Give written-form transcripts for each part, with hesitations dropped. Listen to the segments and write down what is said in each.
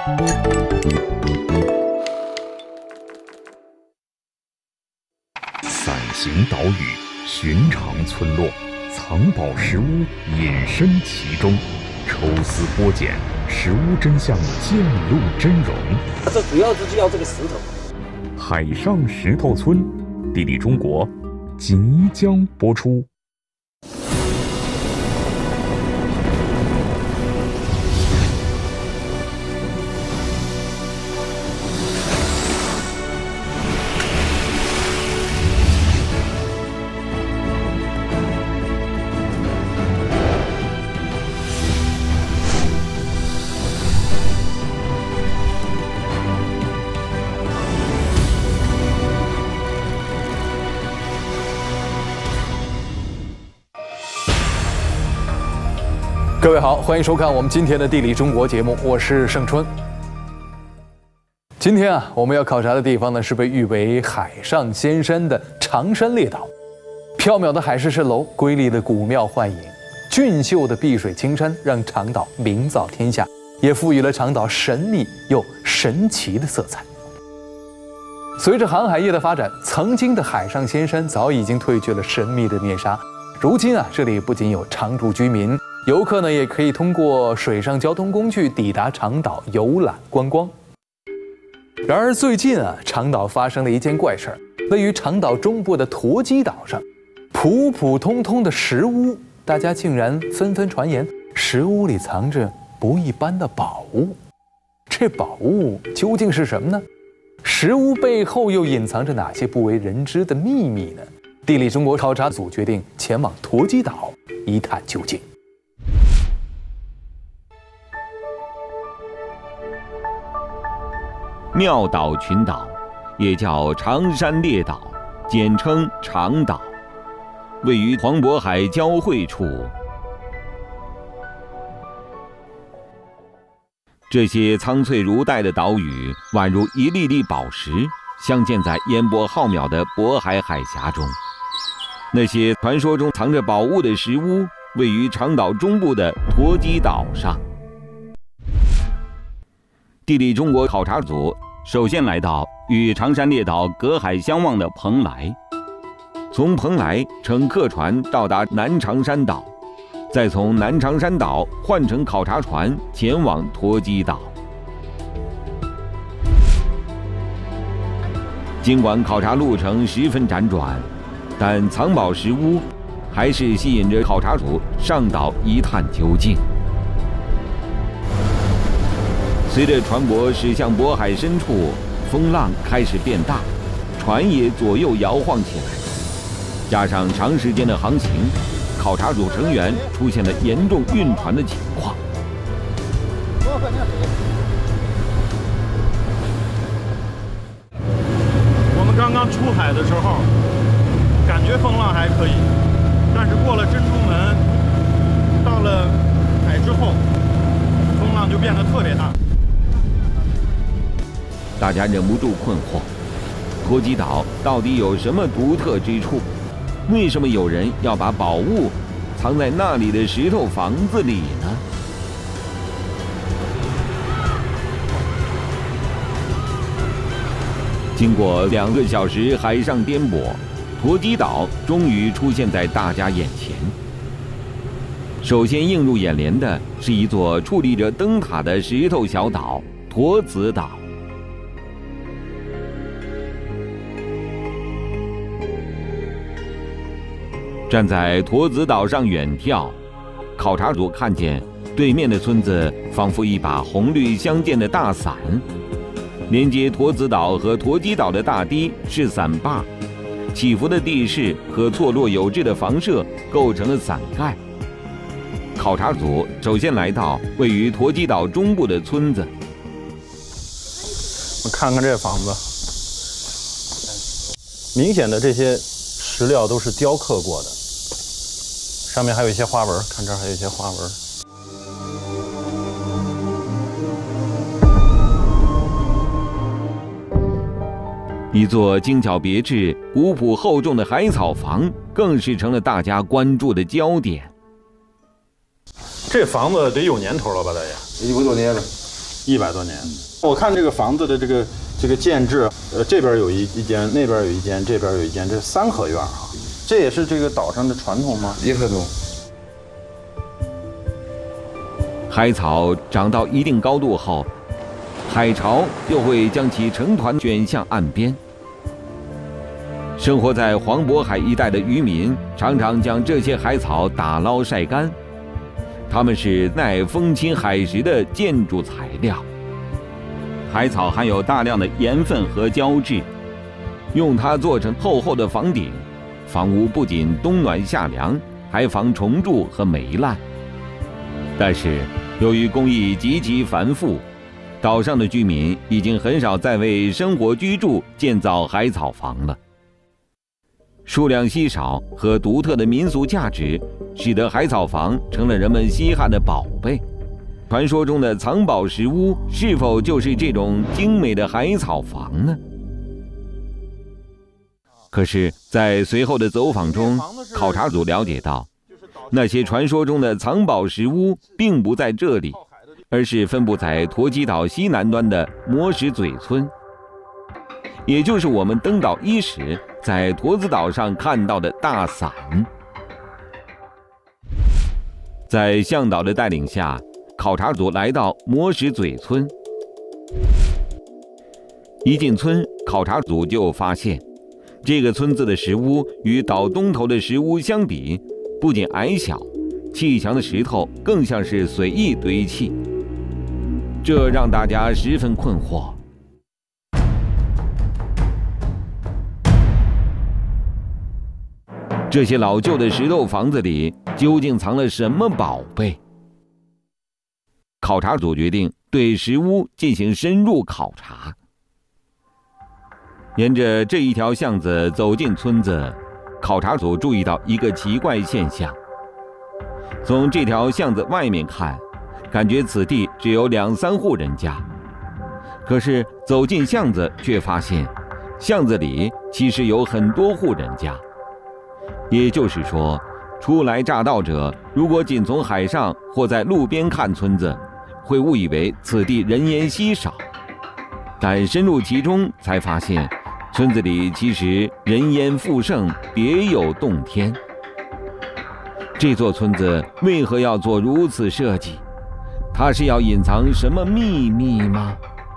伞形岛屿，寻常村落，藏宝石屋隐身其中，抽丝剥茧，石屋真相渐露真容。 这主要就是要这个石头。 海上石头村，地理中国即将播出。 各位好，欢迎收看我们今天的《地理中国》节目，我是盛春。今天我们要考察的地方呢，是被誉为海上仙山的长山列岛。缥缈的海市蜃楼，瑰丽的古庙幻影，俊秀的碧水青山，让长岛名噪天下，也赋予了长岛神秘又神奇的色彩。随着航海业的发展，曾经的海上仙山早已经褪去了神秘的面纱。如今这里不仅有常住居民，游客呢也可以通过水上交通工具抵达长岛游览观光。然而最近长岛发生了一件怪事儿，位于长岛中部的驼矶岛上，普普通通的石屋，大家竟然纷纷传言石屋里藏着不一般的宝物。这宝物究竟是什么呢？石屋背后又隐藏着哪些不为人知的秘密呢？地理中国考察组决定前往驼矶岛一探究竟。 妙岛群岛，也叫长山列岛，简称长岛，位于黄渤海交汇处。这些苍翠如黛的岛屿，宛如一粒粒宝石，镶嵌在烟波浩渺的渤海海峡中。那些传说中藏着宝物的石屋，位于长岛中部的驼矶岛上。地理中国考察组首先来到与长山列岛隔海相望的蓬莱，从蓬莱乘客船到达南长山岛，再从南长山岛换乘考察船前往驼矶岛。尽管考察路程十分辗转，但藏宝石屋还是吸引着考察组上岛一探究竟。随着船舶驶向渤海深处，风浪开始变大，船也左右摇晃起来。加上长时间的航行，考察组成员出现了严重晕船的情况。 我们刚刚出海的时候，感觉风浪还可以，但是过了珍珠门，到了海之后，风浪就变得特别大。 大家忍不住困惑：驼矶岛到底有什么独特之处？为什么有人要把宝物藏在那里的石头房子里呢？经过2个小时海上颠簸，驼矶岛终于出现在大家眼前。首先映入眼帘的是一座矗立着灯塔的石头小岛——驼子岛。站在驼子岛上远眺，考察组看见对面的村子仿佛一把红绿相间的大伞，连接驼子岛和驼矶岛的大堤是伞坝，起伏的地势和错落有致的房舍构成了伞盖。考察组首先来到位于驼矶岛中部的村子， 我看看这房子，明显的这些石料都是雕刻过的，上面还有一些花纹，看这儿还有一些花纹。 一座精巧别致、古朴厚重的海草房，更是成了大家关注的焦点。 这房子得有年头了吧，大爷？ 100多年了。 100多年。我看这个房子的这个建制，这边有一间，那边有一间，这边有一间，这3合院哈。这也是这个岛上的传统吗？1合多。 海草长到一定高度后，海潮就会将其成团卷向岸边。生活在黄渤海一带的渔民常常将这些海草打捞晒干，它们是耐风侵海蚀的建筑材料。海草含有大量的盐分和胶质，用它做成厚厚的房顶，房屋不仅冬暖夏凉，还防虫蛀和霉烂。但是由于工艺极其繁复，岛上的居民已经很少再为生活居住建造海草房了。数量稀少和独特的民俗价值，使得海草房成了人们稀罕的宝贝。传说中的藏宝石屋是否就是这种精美的海草房呢？可是，在随后的走访中，考察组了解到，那些传说中的藏宝石屋并不在这里，而是分布在驼基岛西南端的磨石嘴村，也就是我们登岛伊始在驼子岛上看到的大伞。在向导的带领下，考察组来到磨石嘴村。一进村，考察组就发现，这个村子的石屋与岛东头的石屋相比，不仅矮小，砌墙的石头更像是随意堆砌，这让大家十分困惑。这些老旧的石头房子里究竟藏了什么宝贝？考察组决定对石屋进行深入考察。沿着这一条巷子走进村子，考察组注意到一个奇怪现象。从这条巷子外面看，感觉此地只有2、3户人家，可是走进巷子却发现，巷子里其实有很多户人家。也就是说，初来乍到者如果仅从海上或在路边看村子，会误以为此地人烟稀少，但深入其中才发现，村子里其实人烟富盛，别有洞天。这座村子为何要做如此设计？它是要隐藏什么秘密吗？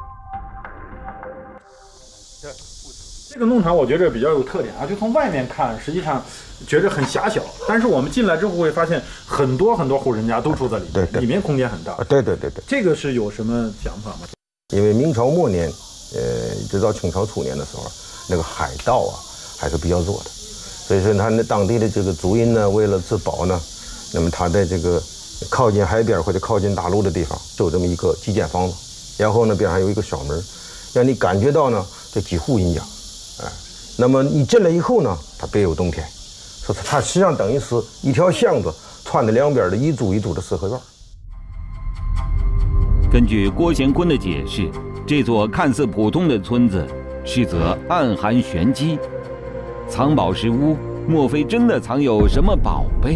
这个农场我觉得比较有特点啊，就从外面看，实际上觉得很狭小，但是我们进来之后会发现很多户人家都住在里面， 对对， 里面空间很大。 对， 这个是有什么想法吗？ 因为明朝末年，直到清朝初年的时候，那个海盗啊还是比较多的，所以说他那当地的这个族人呢，为了自保呢，那么他在这个靠近海边或者靠近大陆的地方，就这么一个基建房子，然后呢边上有一个小门，让你感觉到呢这几户人家。那么你进来以后呢，它别有洞天，说它实际上等于是一条巷子串的两边的一组一组的4合院。 根据郭贤坤的解释，这座看似普通的村子，实则暗含玄机。藏宝石屋，莫非真的藏有什么宝贝？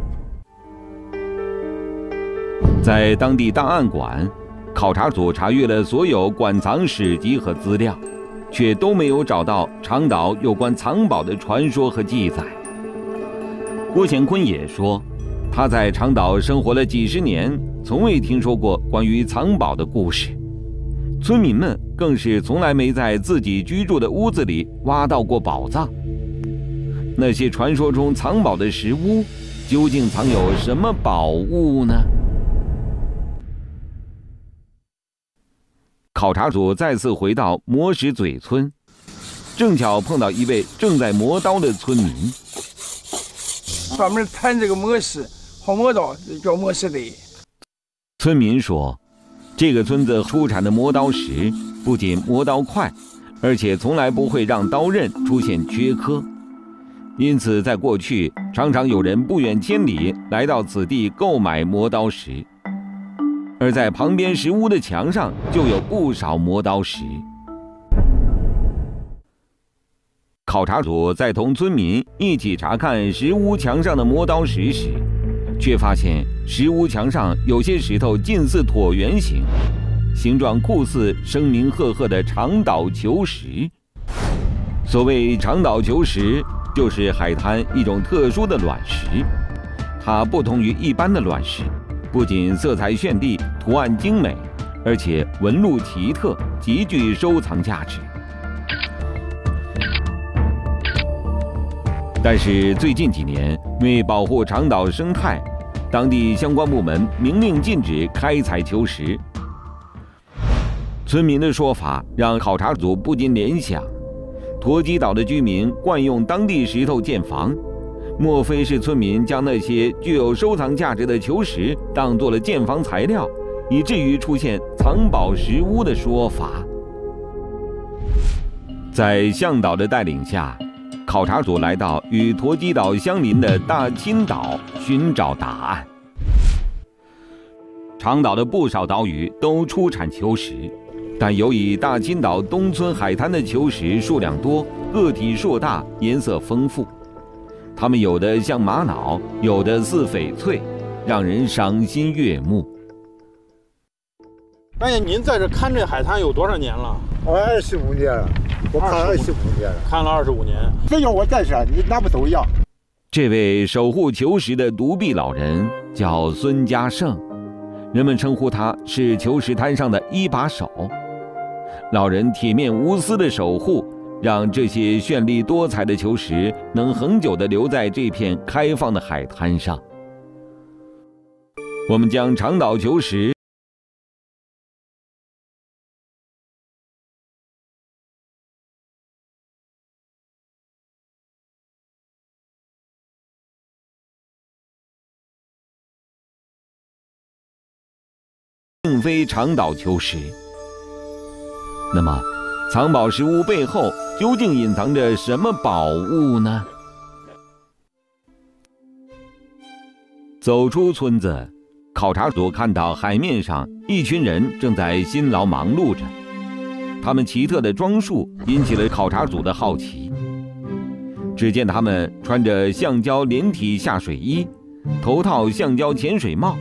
在当地档案馆，考察组查阅了所有馆藏史籍和资料，却都没有找到长岛有关藏宝的传说和记载。郭贤坤也说，他在长岛生活了几十年，从未听说过关于藏宝的故事。村民们更是从来没在自己居住的屋子里挖到过宝藏。那些传说中藏宝的石屋，究竟藏有什么宝物呢？考察组再次回到磨石嘴村，正巧碰到一位正在磨刀的村民。 专门产这个磨石和磨刀，叫磨石堆。 村民说，这个村子出产的磨刀石不仅磨刀快，而且从来不会让刀刃出现缺刻，因此在过去常常有人不远千里来到此地购买磨刀石。而在旁边石屋的墙上就有不少磨刀石。考察组在同村民一起查看石屋墙上的磨刀石时，却发现石屋墙上有些石头近似椭圆形， 形状酷似声名赫赫的长岛球石。所谓长岛球石，就是海滩一种特殊的卵石。它不同于一般的卵石，不仅色彩绚丽、图案精美，而且纹路奇特，极具收藏价值。但是最近几年，为保护长岛生态，当地相关部门明令禁止开采球石。村民的说法让考察组不禁联想：驼基岛的居民惯用当地石头建房，莫非是村民将那些具有收藏价值的球石当作了建房材料，以至于出现藏宝石屋的说法？在向导的带领下，考察组来到与驼基岛相邻的大青岛寻找答案。长岛的不少岛屿都出产球石，但由于大青岛东村海滩的球石数量多，个体硕大，颜色丰富，它们有的像玛瑙，有的似翡翠，让人赏心悦目。 大爷，您在这看这海滩有多少年了 ？25年了，我看25年了， 看了25年。 只要我在这，你哪不都一样？ 这位守护球石的独臂老人叫孙家胜，人们称呼他是球石滩上的一把手。老人铁面无私的守护，让这些绚丽多彩的球石能恒久地留在这片开放的海滩上。我们将长岛球石并非长岛球石。那么，藏宝石屋背后究竟隐藏着什么宝物呢？走出村子，考察组看到海面上一群人正在辛劳忙碌着，他们奇特的装束引起了考察组的好奇。只见他们穿着橡胶连体下水衣，头套橡胶潜水帽。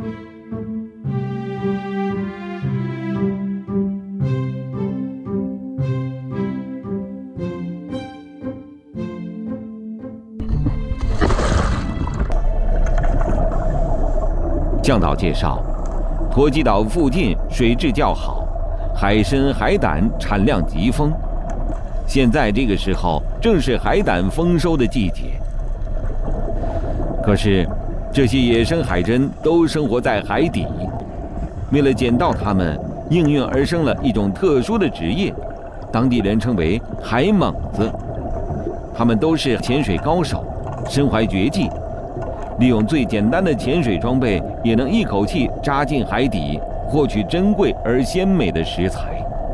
向导介绍，驼基岛附近水质较好，海参、海胆产量极丰。现在这个时候正是海胆丰收的季节。可是，这些野生海参都生活在海底，为了捡到它们，应运而生了一种特殊的职业，当地人称为海猛子。他们都是潜水高手，身怀绝技。利用最简单的潜水装备，也能一口气扎进海底，获取珍贵而鲜美的食材。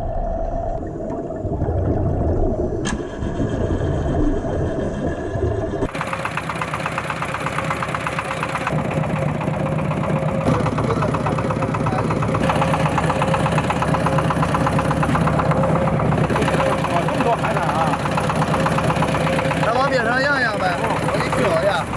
这么多海胆啊！咱往边上养养呗，我给你挑呀。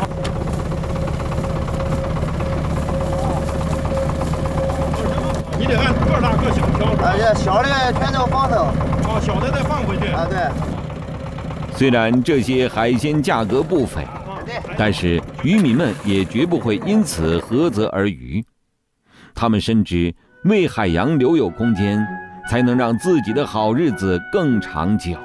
你得按个大个小挑是吧？ 这小的全都放头。 哦，小的再放回去。 啊，对。 虽然这些海鲜价格不菲，但是渔民们也绝不会因此涸泽而渔。他们深知，为海洋留有空间，才能让自己的好日子更长久。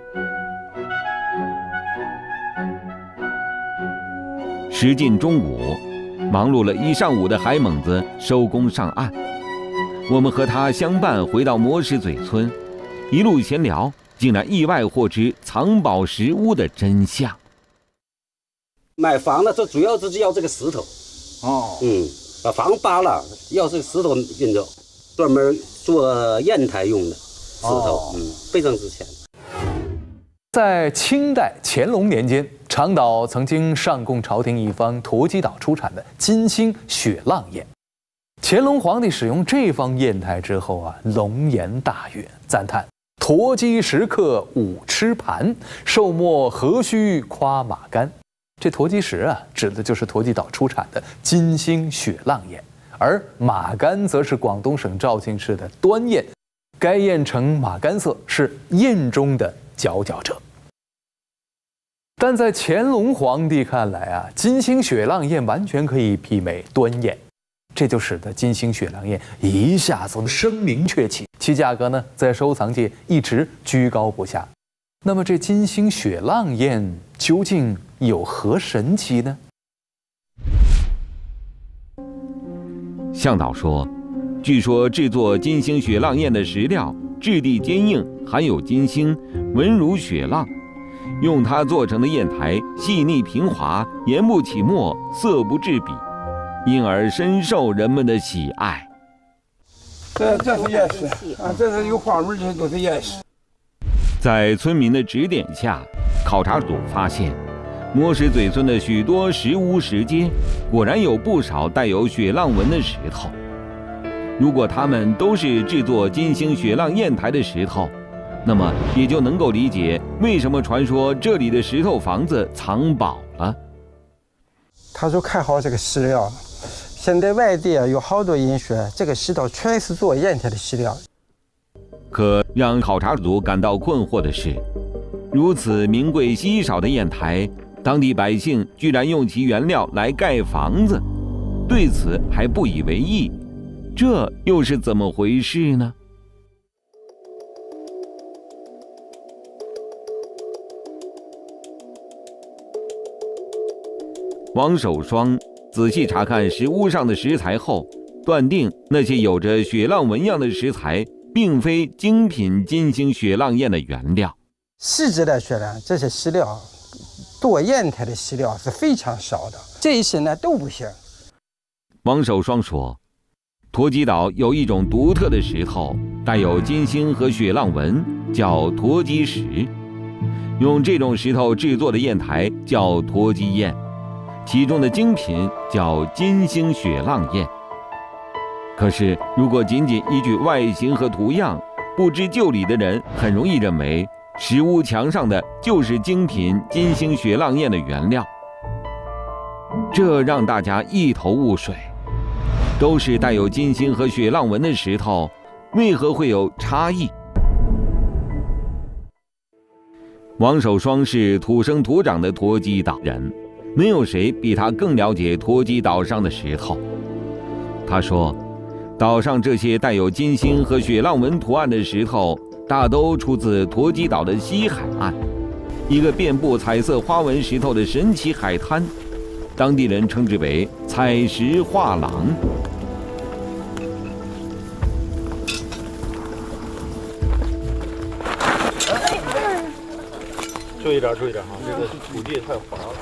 时近中午，忙碌了一上午的海猛子收工上岸。我们和他相伴回到磨石嘴村，一路闲聊，竟然意外获知藏宝石屋的真相。 买房的这主要就是要这个石头，把房扒了，要这个石头运走，专门做砚台用的石头，非常值钱。 在清代乾隆年间，长岛曾经上供朝廷一方驼基岛出产的金星雪浪砚。乾隆皇帝使用这方砚台之后啊，龙颜大悦，赞叹驼基石刻五吃盘，寿末何须夸马杆。这驼基石啊，指的就是驼基岛出产的金星雪浪砚， 而马杆则是广东省肇庆市的端砚，该砚呈马杆色，是砚中的佼佼者。但在乾隆皇帝看来啊，金星雪浪砚完全可以媲美端砚，这就使得金星雪浪砚一下子声名鹊起，其价格呢在收藏界一直居高不下。那么这金星雪浪砚究竟有何神奇呢？ 向导说，据说制作金星雪浪砚的石料质地坚硬，含有金星，纹如雪浪。用它做成的砚台细腻平滑，研不起墨，色不至笔，因而深受人们的喜爱。 这是砚石啊，这是有花纹，这都是砚石。 在村民的指点下，考察组发现，磨石嘴村的许多石屋石阶，果然有不少带有雪浪纹的石头。如果它们都是制作金星雪浪砚台的石头，那么也就能够理解为什么传说这里的石头房子藏宝了。 他就看好这个石料，现在外地有好多人说这个石头全是做砚台的石料。 可让考察组感到困惑的是，如此名贵稀少的砚台，当地百姓居然用其原料来盖房子，对此还不以为意，这又是怎么回事呢？王守双仔细查看石屋上的石材后，断定那些有着雪浪纹样的石材并非精品金星雪浪砚的原料。 实质来说呢，这些石料做砚台的石料是非常少的，这些呢都不行。 王守双说，陀击岛有一种独特的石头，带有金星和雪浪纹，叫陀击石。用这种石头制作的砚台叫陀击砚，其中的精品叫金星雪浪砚。可是如果仅仅依据外形和图样，不知就里的人很容易认为石屋墙上的就是精品金星雪浪砚的原料，这让大家一头雾水。都是带有金星和雪浪纹的石头，为何会有差异？王守双是土生土长的陀击岛人，没有谁比他更了解陀击岛上的石头。他说，岛上这些带有金星和雪浪纹图案的石头，大都出自陀击岛的西海岸，一个遍布彩色花纹石头的神奇海滩，当地人称之为彩石画廊。 注意点，注意点哈，这个土地太滑了。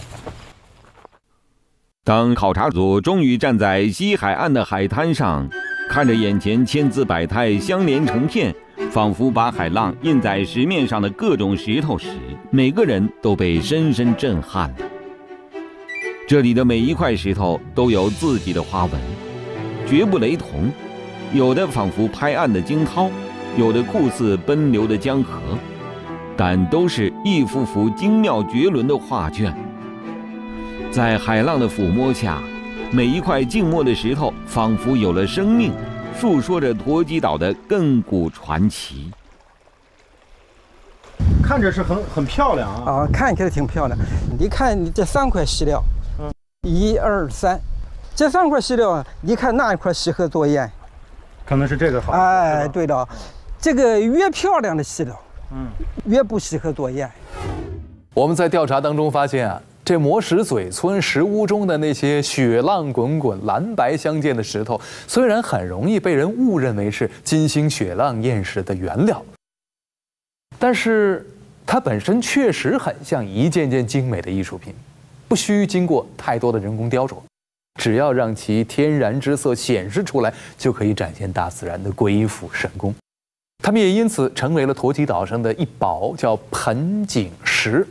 当考察组终于站在西海岸的海滩上，看着眼前千姿百态相连成片，仿佛把海浪印在石面上的各种石头时，每个人都被深深震撼了。这里的每一块石头都有自己的花纹，绝不雷同，有的仿佛拍岸的惊涛，有的酷似奔流的江河，但都是一幅幅精妙绝伦的画卷。在海浪的抚摸下，每一块静默的石头仿佛有了生命，述说着陀击岛的亘古传奇。 看着是很漂亮啊！ 看起来挺漂亮。你看你这3块石料，1、2、3，这3块石料，你看哪一块适合做砚？ 可能是这个好。 哎，对了，这个越漂亮的石料，越不适合做砚。 我们在调查当中发现啊，这磨石嘴村石屋中的那些雪浪滚滚、蓝白相间的石头，虽然很容易被人误认为是金星雪浪砚石的原料，但是它本身确实很像一件件精美的艺术品，不需经过太多的人工雕琢，只要让其天然之色显示出来，就可以展现大自然的鬼斧神工。它们也因此成为了陀击岛上的一宝，叫盆景石。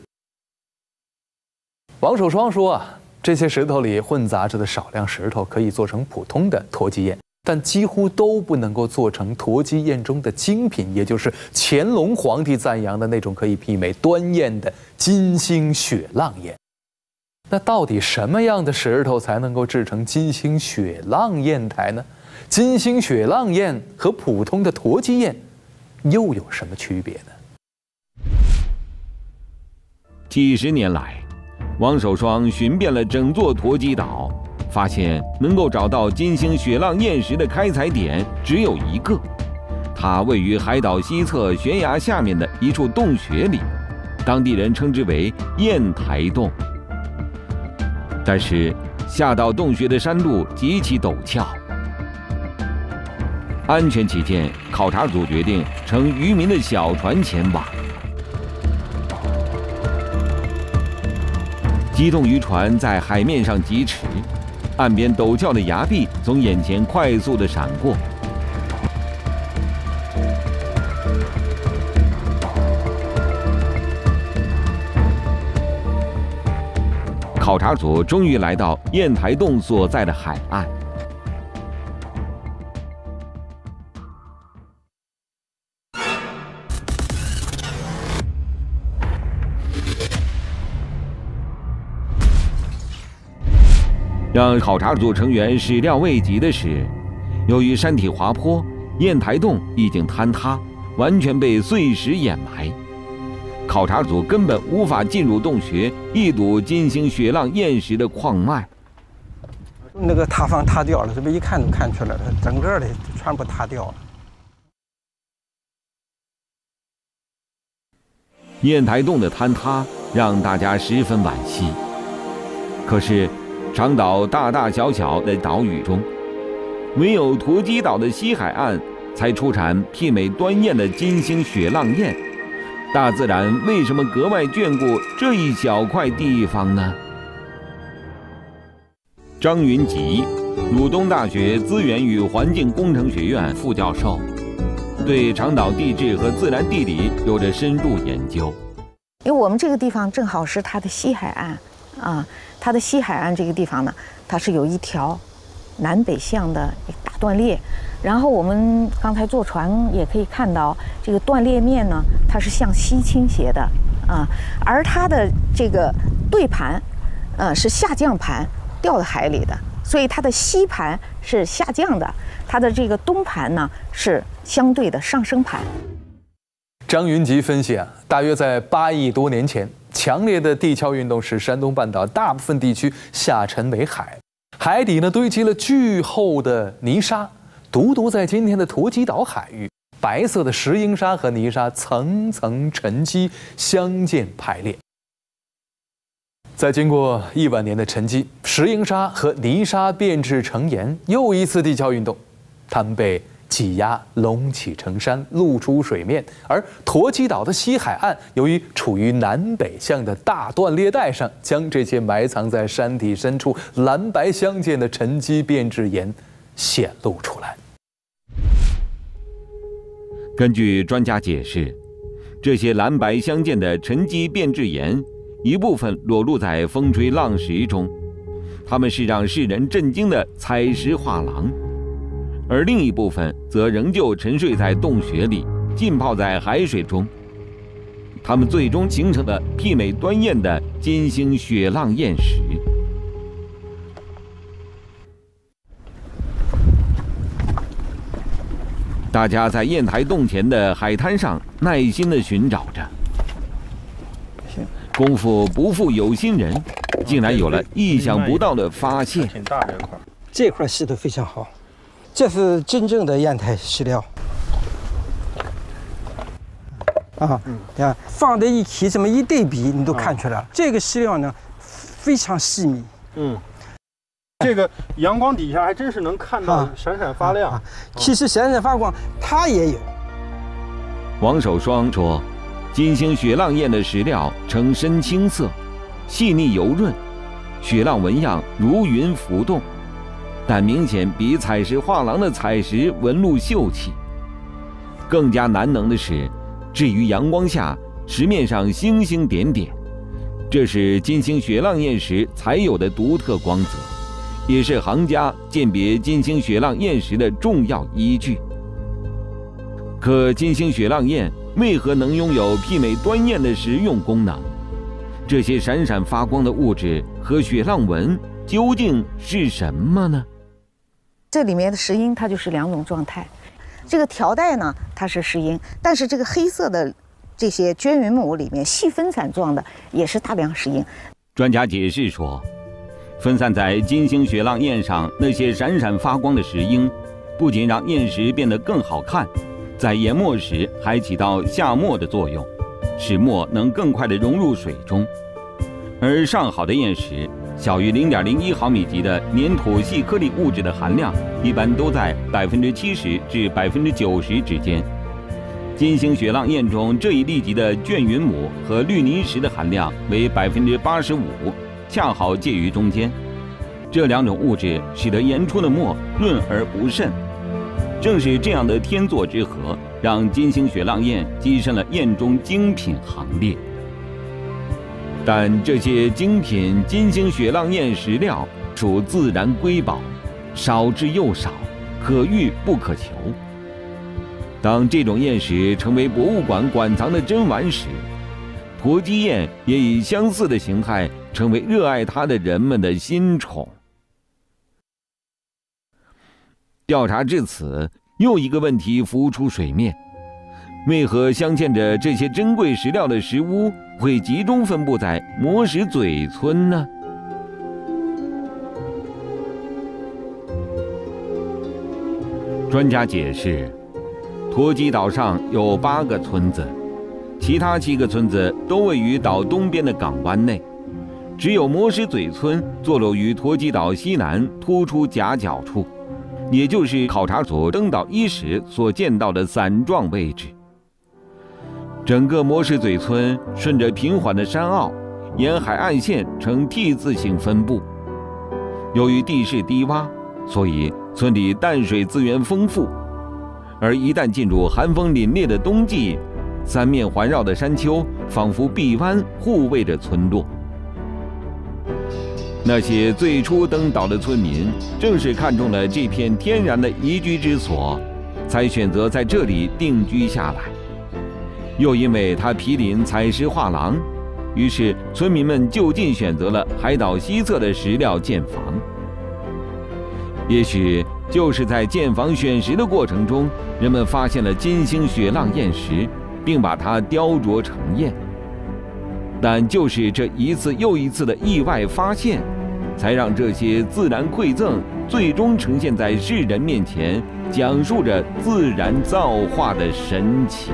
王守双说啊，这些石头里混杂着的少量石头可以做成普通的陀击砚，但几乎都不能够做成陀击砚中的精品，也就是乾隆皇帝赞扬的那种可以媲美端砚的金星雪浪砚。 那到底什么样的石头才能够制成金星雪浪砚台呢？金星雪浪砚和普通的驼鸡砚又有什么区别呢？ 几十年来，王守双寻遍了整座驼鸡岛，发现能够找到金星雪浪砚石的开采点只有一个，它位于海岛西侧悬崖下面的一处洞穴里，当地人称之为砚台洞。但是下到洞穴的山路极其陡峭，安全起见，考察组决定乘渔民的小船前往。机动渔船在海面上疾驰，岸边陡峭的崖壁从眼前快速地闪过。考察组终于来到砚台洞所在的海岸。让考察组成员始料未及的是，由于山体滑坡，砚台洞已经坍塌，完全被碎石掩埋。考察组根本无法进入洞穴，一睹金星雪浪砚石的矿脉。 那个塌方塌掉了，这不一看就看出来了，整个的全部塌掉了。 砚台洞的坍塌让大家十分惋惜。可是，长岛大大小小的岛屿中，唯有驼鸡岛的西海岸才出产媲美端砚的金星雪浪砚。大自然为什么格外眷顾这一小块地方呢？张云吉，鲁东大学资源与环境工程学院副教授，对长岛地质和自然地理有着深入研究。 因为我们这个地方正好是它的西海岸啊，它的西海岸这个地方呢，它是有一条南北向的一个大断裂。然后我们刚才坐船也可以看到，这个断裂面呢，它是向西倾斜的啊，而它的这个对盘，是下降盘掉到海里的，所以它的西盘是下降的，它的这个东盘呢是相对的上升盘。 张云吉分析啊，大约在8亿多年前，强烈的地壳运动使山东半岛大部分地区下沉为海，海底呢堆积了巨厚的泥沙。独独在今天的驼鸡岛海域，白色的石英砂和泥沙层层沉积，相间排列。在经过1万年的沉积，石英砂和泥沙变质成岩，又一次地壳运动，它们被挤压隆起成山，露出水面。而驼鸡岛的西海岸，由于处于南北向的大断裂带上，将这些埋藏在山体深处蓝白相间的沉积变质岩显露出来。 根据专家解释，这些蓝白相间的沉积变质岩，一部分裸露在风吹浪石中，它们是让世人震惊的采石画廊；而另一部分则仍旧沉睡在洞穴里，浸泡在海水中。它们最终形成了媲美端砚的金星雪浪砚石。大家在砚台洞前的海滩上耐心地寻找着，功夫不负有心人，竟然有了意想不到的发现。 挺大这块， 这块石头非常好，这是真正的砚台石料。对吧？放在一起这么一对比，你都看出来了。这个石料呢，非常细密。 这个阳光底下还真是能看到闪闪发亮。 其实闪闪发光，它也有。 王守双说，金星雪浪砚的石料呈深青色，细腻油润，雪浪纹样如云浮动，但明显比采石画廊的采石纹路秀气。更加难能的是，置于阳光下，石面上星星点点，这是金星雪浪砚石才有的独特光泽，也是行家鉴别金星雪浪砚石的重要依据。可金星雪浪砚为何能拥有媲美端砚的实用功能？ 这些闪闪发光的物质和雪浪纹究竟是什么呢？ 这里面的石英它就是2种状态，这个条带呢它是石英，但是这个黑色的这些绢云母里面细分散状的也是大量石英。 专家解释说，分散在金星雪浪焰上那些闪闪发光的石英，不仅让焰石变得更好看，在研墨时还起到下墨的作用，使墨能更快地融入水中。而上好的焰石，小于0.01毫米级的粘土细颗粒物质的含量，一般都在70%至90%之间。金星雪浪焰中这一粒级的绢云母和绿泥石的含量为85%，恰好介于中间。这2种物质使得研出的墨润而不渗。正是这样的天作之合，让金星雪浪焰跻身了焰中精品行列。但这些精品金星雪浪焰石料属自然瑰宝，少之又少，可遇不可求。当这种焰石成为博物馆馆藏的珍玩时，驼鸡焰也以相似的形态成为热爱它的人们的新宠。调查至此，又一个问题浮出水面：为何镶嵌着这些珍贵石料的石屋会集中分布在磨石嘴村呢？专家解释，驼鸡岛上有8个村子，其他7个村子都位于岛东边的港湾内，只有磨石嘴村坐落于驼鸡岛西南突出夹角处，也就是考察组登岛伊时所见到的伞状位置。整个磨石嘴村顺着平缓的山坳，沿海岸线呈 T 字形分布。由于地势低洼，所以村里淡水资源丰富。而一旦进入寒风凛冽的冬季，三面环绕的山丘仿佛臂弯护卫着村落。那些最初登岛的村民正是看中了这片天然的宜居之所，才选择在这里定居下来。又因为它毗邻采石画廊，于是村民们就近选择了海岛西侧的石料建房。也许就是在建房选石的过程中，人们发现了金星雪浪焰石，并把它雕琢成焰。但就是这一次又一次的意外发现，才让这些自然馈赠最终呈现在世人面前，讲述着自然造化的神奇。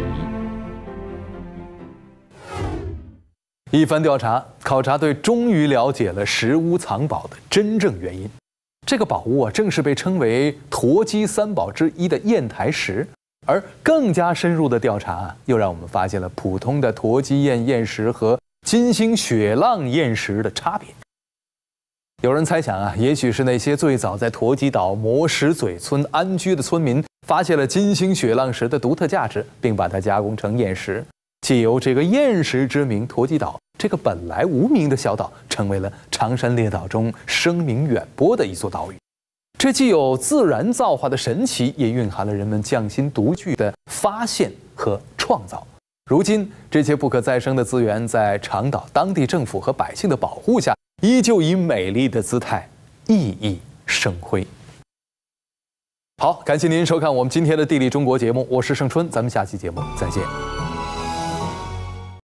一番调查，考察队终于了解了石屋藏宝的真正原因。这个宝物啊，正是被称为驼鸡3宝之一的砚台石。而更加深入的调查，又让我们发现了普通的驼鸡砚焰石和金星雪浪焰石的差别。有人猜想啊，也许是那些最早在驼鸡岛磨石嘴村安居的村民，发现了金星雪浪石的独特价值，并把它加工成砚石。借由这个砚石之名，驼鸡岛这个本来无名的小岛，成为了长山列岛中声名远播的一座岛屿。这既有自然造化的神奇，也蕴含了人们匠心独具的发现和创造。如今，这些不可再生的资源在长岛当地政府和百姓的保护下，依旧以美丽的姿态熠熠生辉。好，感谢您收看我们今天的《地理中国》节目，我是盛春，咱们下期节目再见。